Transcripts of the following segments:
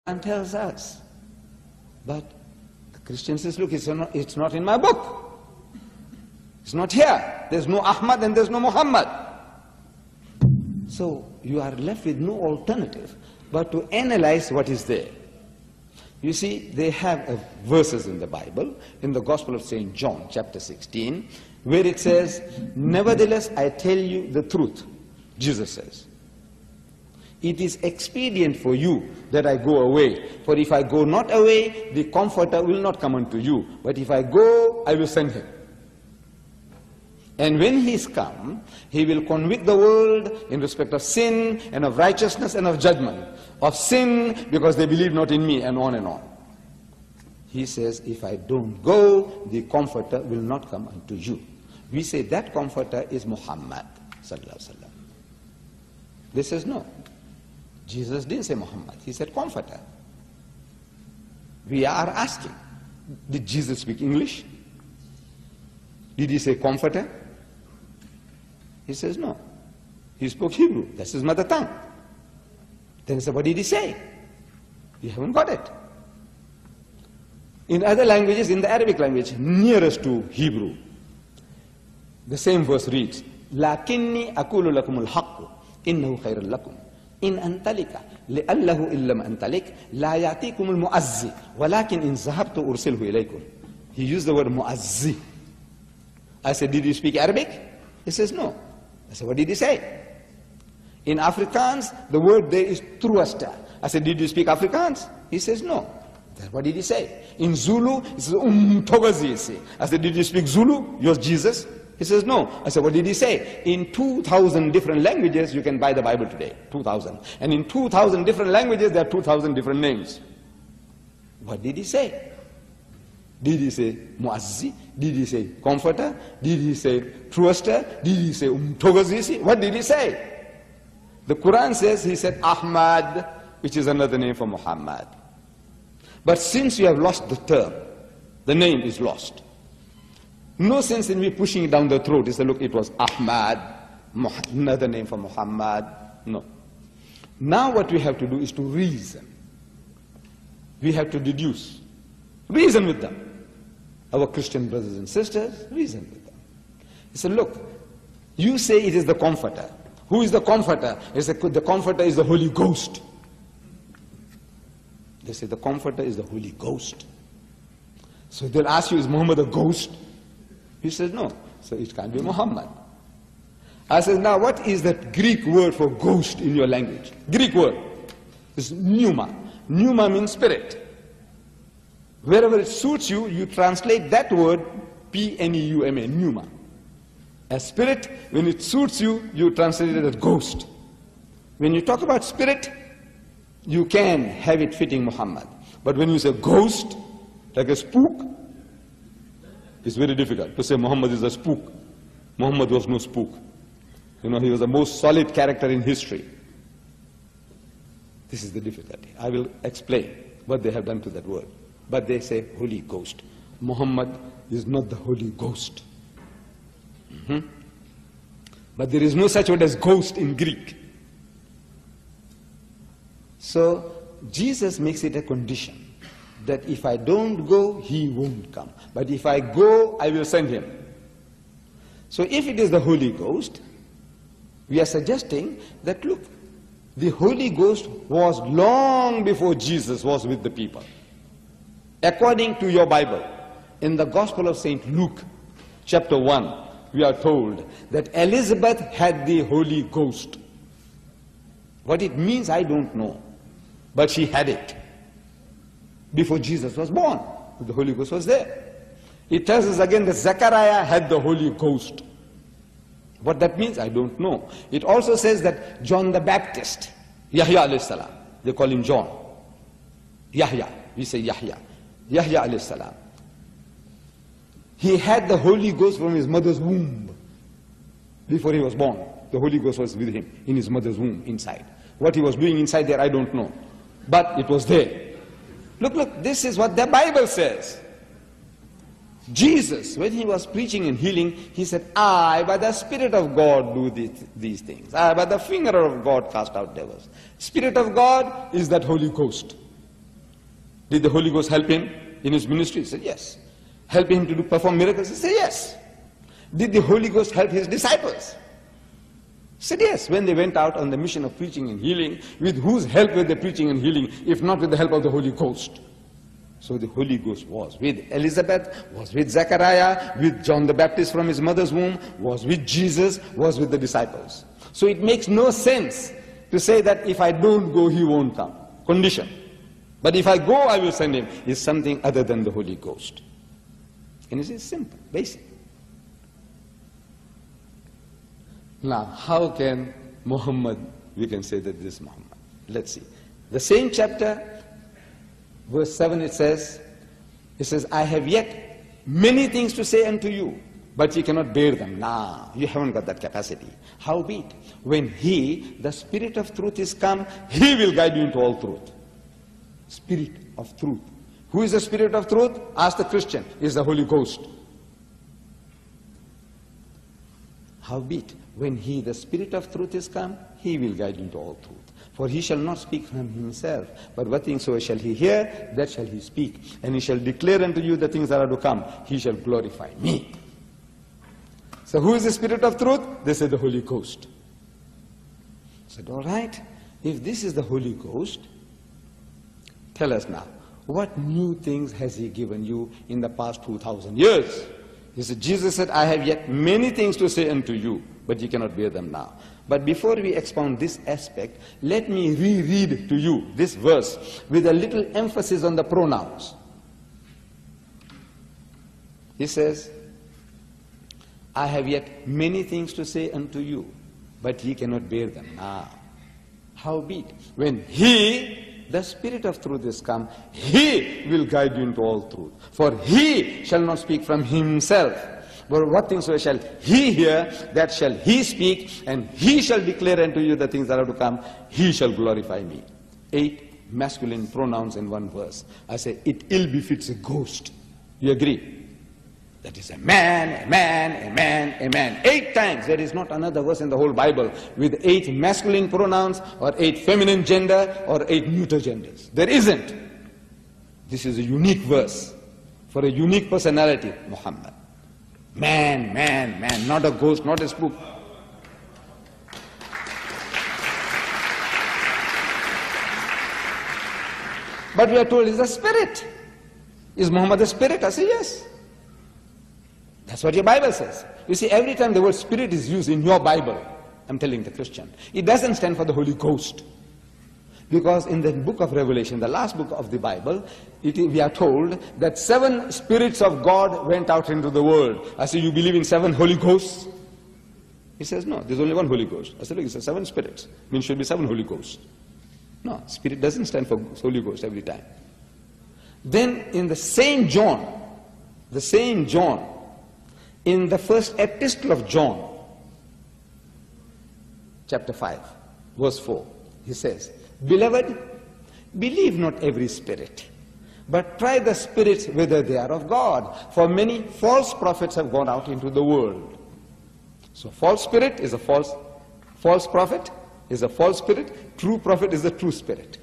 and tells us. But the Christian says, look, it's not in my book. It's not here. There's no Ahmad and there's no Muhammad. So you are left with no alternative but to analyze what is there. You see, they have verses in the Bible, in the Gospel of St. John, chapter 16, where it says, nevertheless, I tell you the truth. Jesus says, it is expedient for you that I go away. For if I go not away, the Comforter will not come unto you. But if I go, I will send him. And when he is come, he will convict the world in respect of sin and of righteousness and of judgment. Of sin, because they believe not in me, and on and on. He says, if I don't go, the Comforter will not come unto you. We say that Comforter is Muhammad sallallahu alaihi wasallam. They says no. Jesus didn't say Muhammad, he said Comforter. We are asking, did Jesus speak English? Did he say Comforter? He says no. He spoke Hebrew, that's his mother tongue. Then what did he say? You haven't got it. In other languages, in the Arabic language, nearest to Hebrew, the same verse reads, لَكِنِّي أَقُولُ لَكُمُ الْحَقُّ إِنَّهُ خَيْرٌ لَكُمْ إِنْ أَنْتَلِكَ لِأَلَّهُ إِلَّمْ أَنْتَلِكَ لَا يَعْتِيكُمُ الْمُؤَزِّ وَلَكِنْ إِنْ ذَهَبْتُ أُرْسِلْهُ إِلَيْكُمْ. He used the word mu'azzi. I said, did you speak Arabic? He says, no. I said, what did he say? In Afrikaans, the word there is trooster. I said, did you speak Afrikaans? He says, no. Then what did he say? In Zulu, he says, Togazisi. I said, did you speak Zulu? Yours Jesus? He says, no. I said, what did he say? In 2,000 different languages, you can buy the Bible today. 2,000. And in 2,000 different languages, there are 2,000 different names. What did he say? Did he say Muazzi? Did he say Comforter? Did he say Trooster? Did he say Togazisi? What did he say? The Quran says he said Ahmad, which is another name for Muhammad. But since you have lost the term, the name is lost. No sense in me pushing it down the throat. He said, look, it was Ahmad, another name for Muhammad. No. Now what we have to do is to reason. We have to deduce. Reason with them. Our Christian brothers and sisters, reason with them. He said, look, you say it is the Comforter. Who is the Comforter? He said, the Comforter is the Holy Ghost. They say the Comforter is the Holy Ghost. So they'll ask you, is Muhammad a ghost? He says, no. So it can't be Muhammad. I said, now what is that Greek word for ghost in your language? Greek word. It's pneuma. Pneuma means spirit. Wherever it suits you, you translate that word P-N-E-U-M-A, pneuma. As spirit, when it suits you, you translate it as ghost. When you talk about spirit, you can have it fitting Muhammad. But when you say ghost, like a spook, it's very difficult to say Muhammad is a spook. Muhammad was no spook. You know, he was the most solid character in history. This is the difficulty. I will explain what they have done to that word. But they say Holy Ghost. Muhammad is not the Holy Ghost. But there is no such word as ghost in Greek. So Jesus makes it a condition that if I don't go, he won't come. But if I go, I will send him. So if it is the Holy Ghost, we are suggesting that, look, the Holy Ghost was long before Jesus was with the people. According to your Bible, in the Gospel of St. Luke, chapter 1, we are told that Elizabeth had the Holy Ghost. What it means, I don't know. But she had it before Jesus was born. The Holy Ghost was there. It tells us again that Zechariah had the Holy Ghost. What that means, I don't know. It also says that John the Baptist, Yahya alayhi salam, they call him John. Yahya, we say Yahya. Yahya alayhi salam. He had the Holy Ghost from his mother's womb. Before he was born, the Holy Ghost was with him in his mother's womb, inside. What he was doing inside there, I don't know. But it was there. Look, look, this is what the Bible says. Jesus, when he was preaching and healing, he said, I, by the Spirit of God, do these things. I, by the finger of God, cast out devils. Spirit of God is that Holy Ghost. Did the Holy Ghost help him in his ministry? He said, yes. Help him to perform miracles? He said, yes. Did the Holy Ghost help his disciples? He said, yes. When they went out on the mission of preaching and healing, with whose help were they preaching and healing, if not with the help of the Holy Ghost? So the Holy Ghost was with Elizabeth, was with Zechariah, with John the Baptist from his mother's womb, was with Jesus, was with the disciples. So it makes no sense to say that if I don't go, he won't come. Condition. But if I go, I will send him. Is something other than the Holy Ghost. And it's simple, basic. Now, how can Muhammad, we can say that this is Muhammad? Let's see. The same chapter, verse 7, it says, I have yet many things to say unto you, but ye cannot bear them. Nah, you haven't got that capacity. Howbeit, when he, the Spirit of truth, is come, he will guide you into all truth. Spirit of truth. Who is the Spirit of truth? Ask the Christian. Is the Holy Ghost. Howbeit, when he, the Spirit of truth, is come, he will guide you into all truth. For he shall not speak from himself, but what things soever shall he hear, that shall he speak. And he shall declare unto you the things that are to come. He shall glorify me. So who is the Spirit of truth? They say the Holy Ghost. I said, all right, if this is the Holy Ghost, tell us now, what new things has he given you in the past 2,000 years? He said, Jesus said, I have yet many things to say unto you, but you cannot bear them now. But before we expound this aspect, let me reread to you this verse with a little emphasis on the pronouns. He says, I have yet many things to say unto you, but ye cannot bear them now. Howbeit, when he, the Spirit of truth, is come, he will guide you into all truth. For he shall not speak from himself, but what things shall he hear, that shall he speak, and he shall declare unto you the things that are to come. He shall glorify me. 8 masculine pronouns in one verse. I say, it ill befits a ghost. You agree? That is a man, a man, a man, a man. 8 times. There is not another verse in the whole Bible with 8 masculine pronouns or 8 feminine gender or 8 neuter genders. There isn't. This is a unique verse for a unique personality, Muhammad. Man, man, man, not a ghost, not a spook. But we are told he's a spirit. Is Muhammad a spirit? I say yes. That's what your Bible says. You see, every time the word spirit is used in your Bible, I'm telling the Christian, it doesn't stand for the Holy Ghost. Because in the book of Revelation, the last book of the Bible, we are told that 7 spirits of God went out into the world. I say, you believe in 7 Holy Ghosts? He says, no, there's only 1 Holy Ghost. I said, look, it says 7 spirits. Means should be 7 Holy Ghosts. No, spirit doesn't stand for Holy Ghost every time. Then in the same John, in the first epistle of John, chapter 5, verse 4, he says, Beloved, believe not every spirit, but try the spirits whether they are of God. For many false prophets have gone out into the world. So false spirit is a false prophet is a false spirit, true prophet is a true spirit.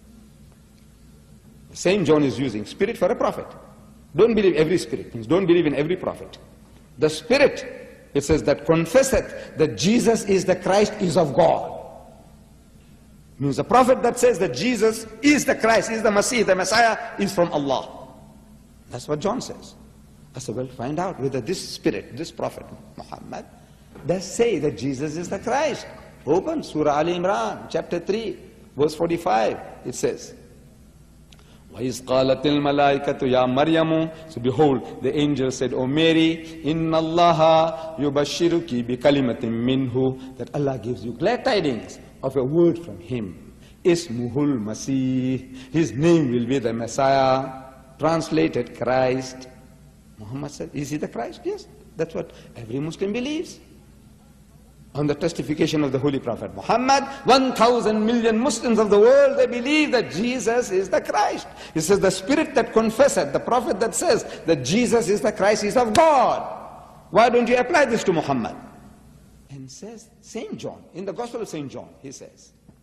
The same John is using spirit for a prophet. Don't believe every spirit, means don't believe in every prophet. The spirit, it says, that confesseth that Jesus is the Christ is of God. Means the prophet that says that Jesus is the Christ, is the Messiah is from Allah. That's what John says. I said, well, find out whether this spirit, this prophet, Muhammad, does say that Jesus is the Christ. Open Surah Ali Imran, chapter 3, verse 45. It says, وَإِذْ قَالَتِ الْمَلَائِكَةُ يَا مَرْيَمُ. So behold, the angel said, O Mary, إِنَّ اللَّهَ يُبَشِّرُكِ بِكَلِمَةٍ مِّنْهُ. That Allah gives you glad tidings of a word from Him. Ismuhul Masih. His name will be the Messiah. Translated, Christ. Muhammad said, is he the Christ? Yes. That's what every Muslim believes. On the testification of the Holy Prophet Muhammad, 1,000 million Muslims of the world, they believe that Jesus is the Christ. He says, the spirit that confesseth, the prophet that says that Jesus is the Christ is of God. Why don't you apply this to Muhammad? And says, St. John, in the Gospel of St. John, he says,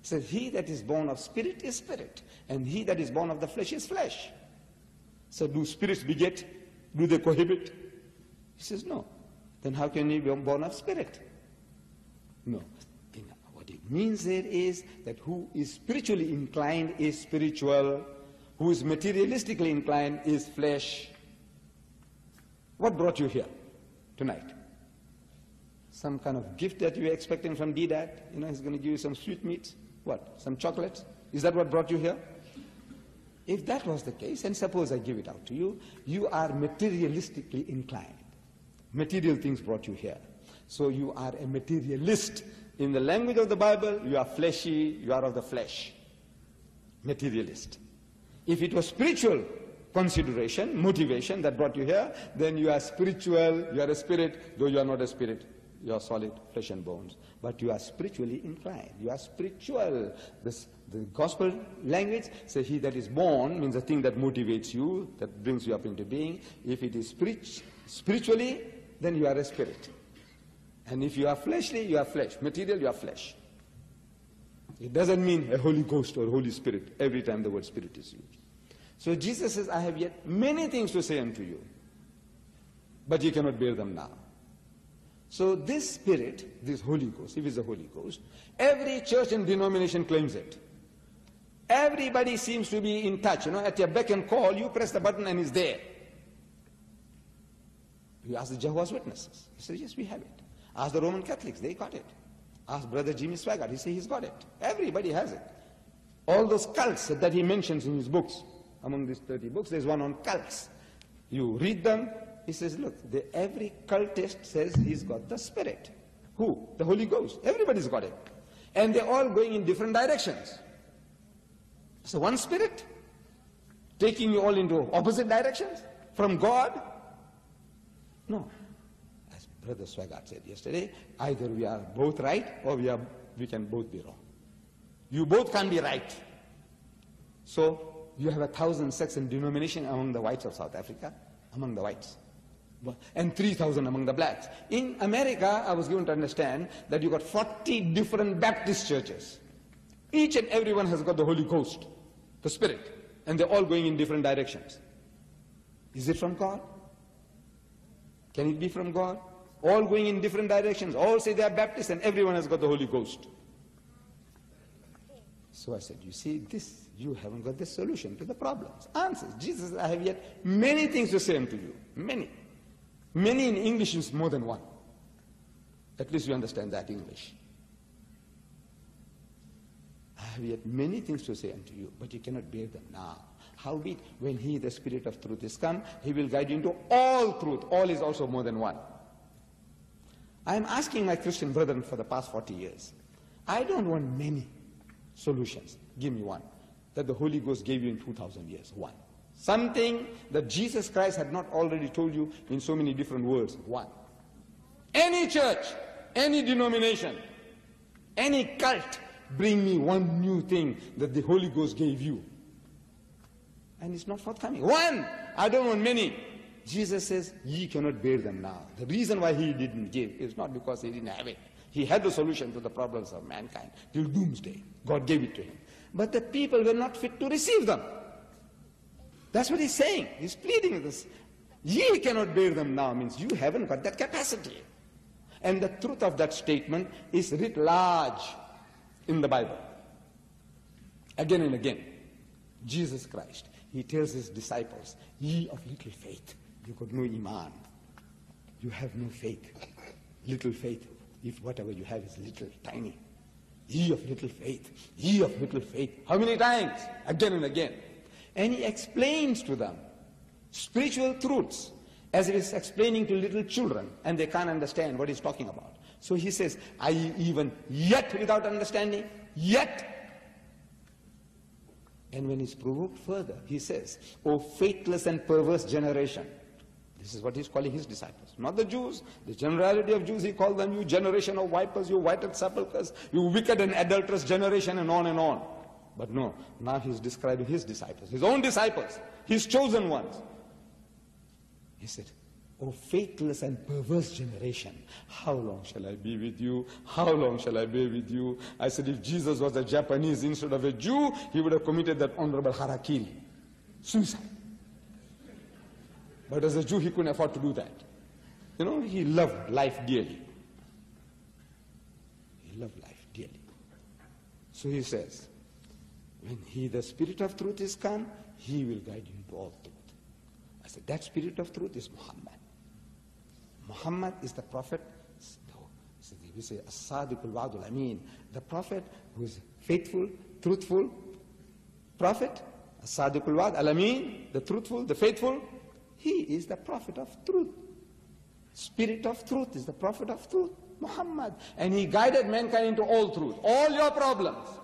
He says, he that is born of spirit is spirit, and he that is born of the flesh is flesh. So do spirits beget? Do they cohabit? He says, no. Then how can he be born of spirit? No. What it means there is that who is spiritually inclined is spiritual, who is materialistically inclined is flesh. What brought you here tonight? Some kind of gift that you were expecting from D-Dad? You know, he's going to give you some sweetmeats? What? Some chocolates? Is that what brought you here? If that was the case, and suppose I give it out to you, you are materialistically inclined. Material things brought you here. So you are a materialist. In the language of the Bible, you are fleshy, you are of the flesh. Materialist. If it was spiritual consideration, motivation that brought you here, then you are spiritual, you are a spirit, though you are not a spirit. You are solid flesh and bones. But you are spiritually inclined. You are spiritual. The gospel language says he that is born means the thing that motivates you, that brings you up into being. If it is spiritually, then you are a spirit. And if you are fleshly, you are flesh. Material, you are flesh. It doesn't mean a Holy Ghost or Holy Spirit every time the word spirit is used. So Jesus says, I have yet many things to say unto you, but ye cannot bear them now. So this Spirit, this Holy Ghost, if it's a Holy Ghost, every church and denomination claims it. Everybody seems to be in touch. You know, at your beck and call, you press the button and it's there. You ask the Jehovah's Witnesses. He says, yes, we have it. Ask the Roman Catholics, they got it. Ask Brother Jimmy Swaggart, he says he's got it. Everybody has it. All those cults that he mentions in his books, among these 30 books, there's one on cults. You read them, he says, look, every cultist says he's got the Spirit. Who? The Holy Ghost. Everybody's got it. And they're all going in different directions. So one Spirit taking you all into opposite directions from God? No. As Brother Swaggart said yesterday, either we are both right or we can both be wrong. You both can't be right. So you have 1,000 sects and denominations among the whites of South Africa, among the whites, and 3,000 among the blacks. In America, I was given to understand that you got 40 different Baptist churches. Each and every one has got the Holy Ghost, the Spirit, and they're all going in different directions. Is it from God? Can it be from God? All going in different directions. All say they are Baptists and everyone has got the Holy Ghost. So I said, you see, this, you haven't got the solution to the problems. Answers. Jesus said, I have yet many things to say unto you. Many. Many in English is more than one. At least you understand that English. I have yet many things to say unto you, but you cannot bear them now. Howbeit, when he, the Spirit of truth, is come, he will guide you into all truth. All is also more than one. I am asking my Christian brethren for the past 40 years. I don't want many solutions. Give me one. That the Holy Ghost gave you in 2,000 years. One. Something that Jesus Christ had not already told you in so many different words. One. Any church, any denomination, any cult, bring me one new thing that the Holy Ghost gave you. And it's not forthcoming. One! I don't want many. Jesus says, ye cannot bear them now. The reason why he didn't give is not because he didn't have it. He had the solution to the problems of mankind till doomsday. God gave it to him. But the people were not fit to receive them. That's what he's saying. He's pleading this. Ye cannot bear them now means you haven't got that capacity. And the truth of that statement is writ large in the Bible. Again and again. Jesus Christ, he tells his disciples, ye of little faith, you got no iman. You have no faith. Little faith. If whatever you have is little, tiny. Ye of little faith. Ye of little faith. How many times? Again and again. And he explains to them spiritual truths as if he's explaining to little children and they can't understand what he's talking about. So he says, are ye even yet without understanding? Yet. And when he's provoked further, he says, O faithless and perverse generation. This is what he's calling his disciples. Not the Jews. The generality of Jews, he called them, you generation of vipers, you whited sepulchres, you wicked and adulterous generation, and on and on. But no, now he's describing his disciples, his own disciples, his chosen ones. He said, O faithless and perverse generation, how long shall I be with you? How long shall I be with you? I said, if Jesus was a Japanese instead of a Jew, he would have committed that honorable harakiri, suicide. But as a Jew, he couldn't afford to do that. You know, he loved life dearly. He loved life dearly. So he says, when he, the Spirit of truth, is come, he will guide you into all truth. I said, that Spirit of truth is Muhammad. Muhammad is the prophet. We say, As-Sadiqul Wa'dul Ameen, the prophet who is faithful, truthful prophet. As-Sadiqul Wa'd Al-Ameen, the truthful, the faithful. He is the prophet of truth. Spirit of truth is the prophet of truth, Muhammad. And he guided mankind into all truth. All your problems,